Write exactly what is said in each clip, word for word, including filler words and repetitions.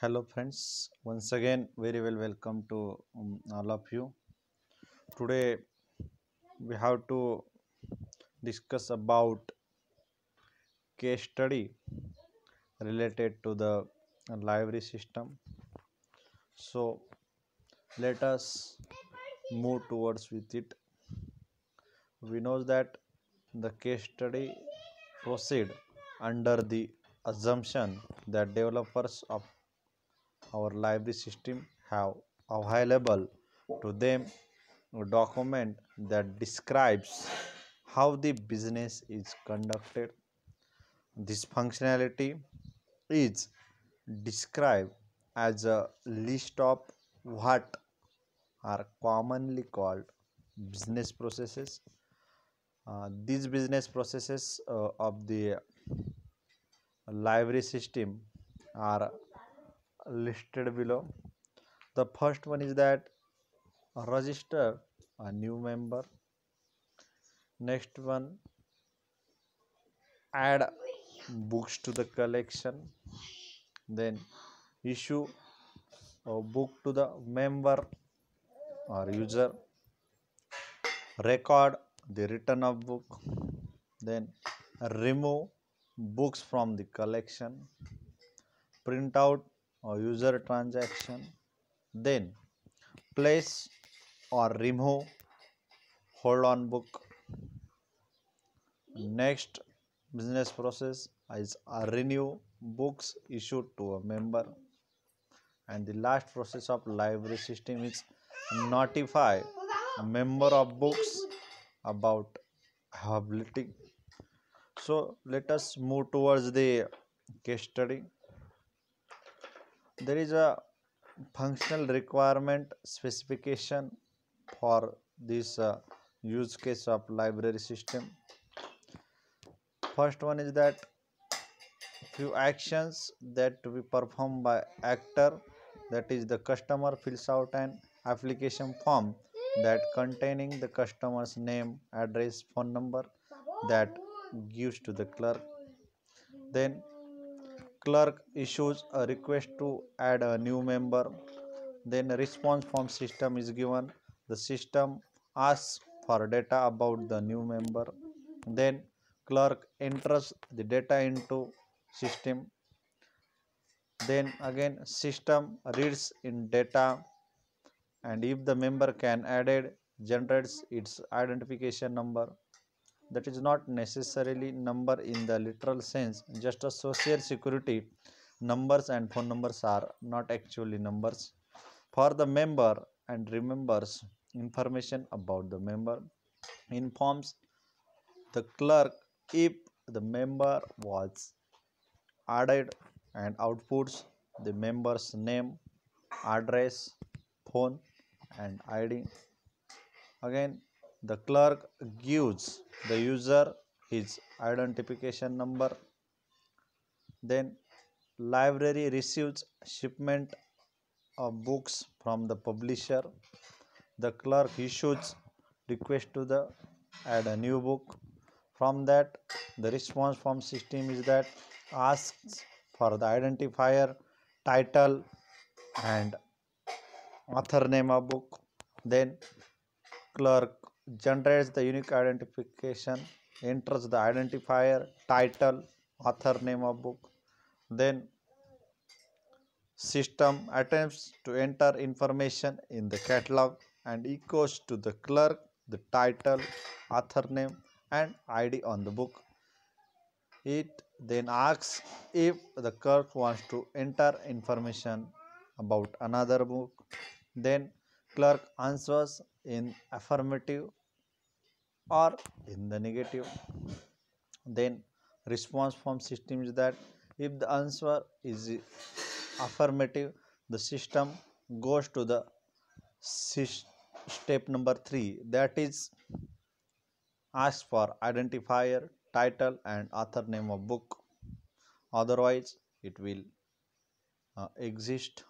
Hello, friends. Once again, very well welcome to um, all of you. Today, we have to discuss about case study related to the library system. So, let us move towards with it. We know that the case study proceed under the assumption that developers of our library system have available to them a document that describes how the business is conducted. This functionality is described as a list of what are commonly called business processes. Uh, these business processes uh, of the library system are listed below. The first one is that register a new member. Next one, add books to the collection. Then issue a book to the member or user. Record the return of book. Then remove books from the collection. Print out a user transaction. Then place or remove hold on book. Next business process is a renew books issued to a member. And the last process of library system is notify a member of books about availability. So let us move towards the case study. There is a functional requirement specification for this uh, use case of library system. First one is that few actions that to be performed by actor, that is the customer fills out an application form that containing the customer's name, address, phone number, that gives to the clerk. Then clerk issues a request to add a new member. Then a response from system is given. The system asks for data about the new member. Then clerk enters the data into system. Then again system reads in data, and if the member can added, generates its identification number. That is not necessarily number in the literal sense, just a social security numbers, and phone numbers are not actually numbers for the member, and remembers information about the member. Informs the clerk if the member was added, and outputs the member's name, address, phone, and I D. Again, the clerk gives the user his identification number. Then, library receives shipment of books from the publisher. The clerk issues request to the add a new book. From that, the response from system is that asks for the identifier, title, and author name of book. Then clerk generates the unique identification, enters the identifier, title, author name of book. Then system attempts to enter information in the catalog and echoes to the clerk the title, author name, and I D on the book. It then asks if the clerk wants to enter information about another book. Then clerk answers in affirmative or in the negative. Then response from system is that if the answer is affirmative, the system goes to the step number three, that is ask for identifier, title, and author name of book. Otherwise it will uh, exist.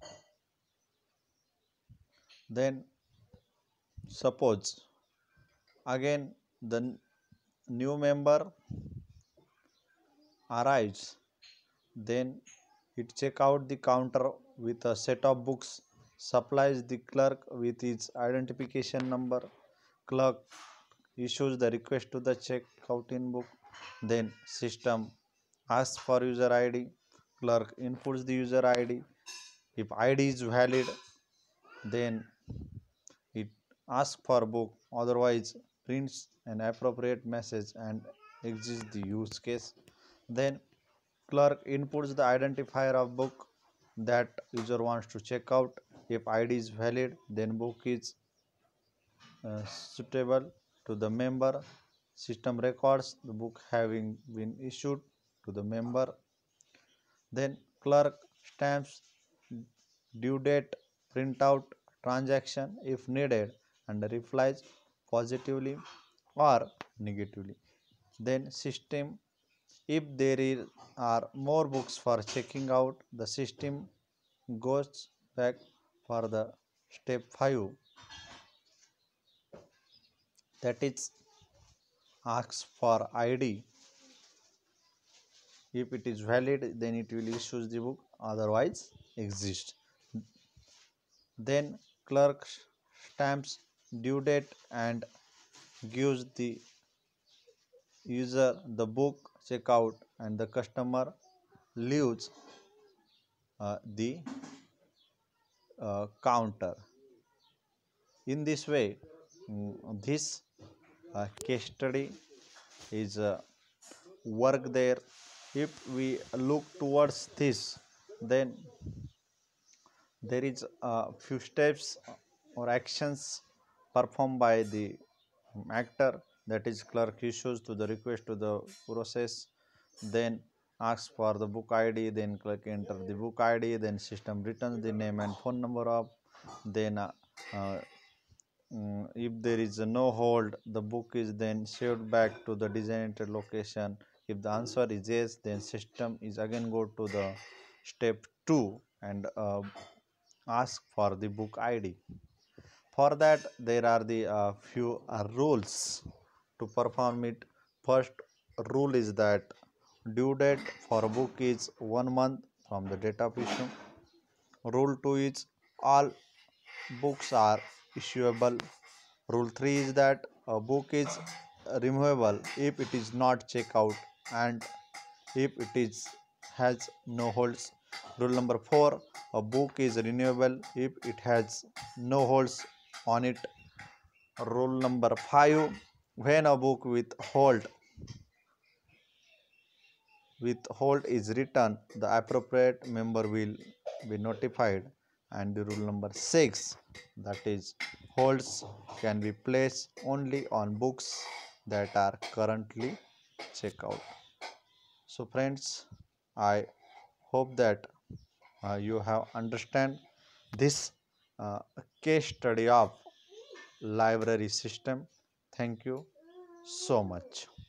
Then suppose again the new member arrives, then It check out the counter with a set of books, supplies the clerk with its identification number. Clerk issues the request to the checkout in book. Then system asks for user I D. Clerk inputs the user I D. If I D is valid, then it asks for book, otherwise prints an appropriate message and exits the use case. Then clerk inputs the identifier of book that user wants to check out. If I D is valid, then book is uh, suitable to the member. System records the book having been issued to the member. Then clerk stamps due date, printout, transaction if needed, and replies positively or negatively. Then system, if there is, are more books for checking out, the system goes back for the step five, that is asks for I D. If it is valid, then it will issue the book, otherwise exist. Then clerk stamps due date and gives the user the book checkout, and the customer leaves uh, the uh, counter. In this way, mm, this uh, case study is uh, work there. If we look towards this, then there is a few steps or actions performed by the actor, that is clerk issues to the request to the process, then asks for the book I D, then clerk enter the book I D, then system returns the name and phone number of, then uh, uh, mm, if there is a no hold, the book is then saved back to the designated location. If the answer is yes, then system is again go to the step two and uh, ask for the book I D. For that, there are the uh, few uh, rules to perform it. First rule is that due date for a book is one month from the date of issue. Rule two is all books are issuable. Rule three is that a book is removable if it is not checked out and if it is has no holds. Rule number four, a book is renewable if it has no holds on it. Rule number five, when a book with hold with hold is written, the appropriate member will be notified. And the rule number six, that is holds can be placed only on books that are currently checked out. So friends, I hope that uh, you have understand this uh, case study of library system. Thank you so much.